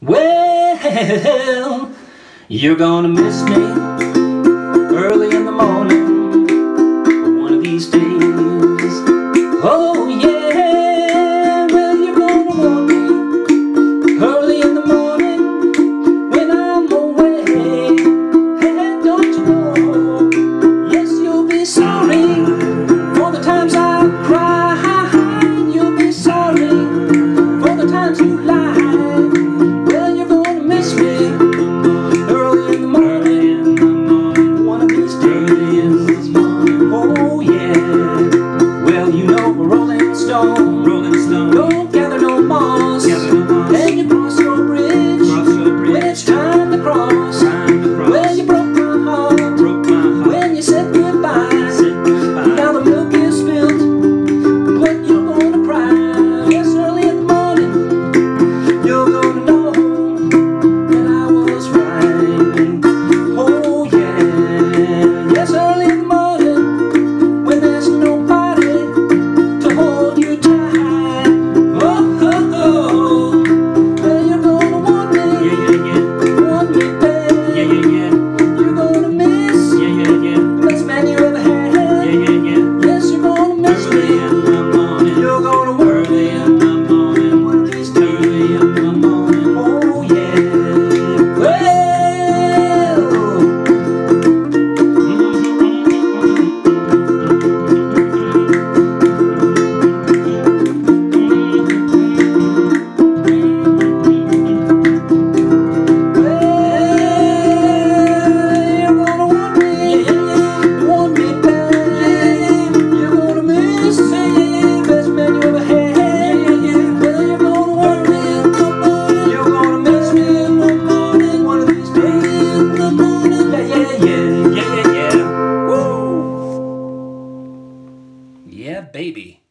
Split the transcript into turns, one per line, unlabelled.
Well, you're gonna miss me early in the morning, one of these days. Oh yeah, well you're gonna want me early in the morning when I'm away. Hey, don't you know, yes you'll be sorry for the times I cried. You'll be sorry for the times you lied. Rolling stone, don't gather no moss, and you cross your bridge, when it's time to cross. Well, you broke my heart, when you said goodbye. Now the milk is spilled, but you're gonna cry. Yes, early in the morning, you're gonna know that I was right. Oh yeah, yes, early in the morning, when there's nobody to hold you tight. Yeah, baby.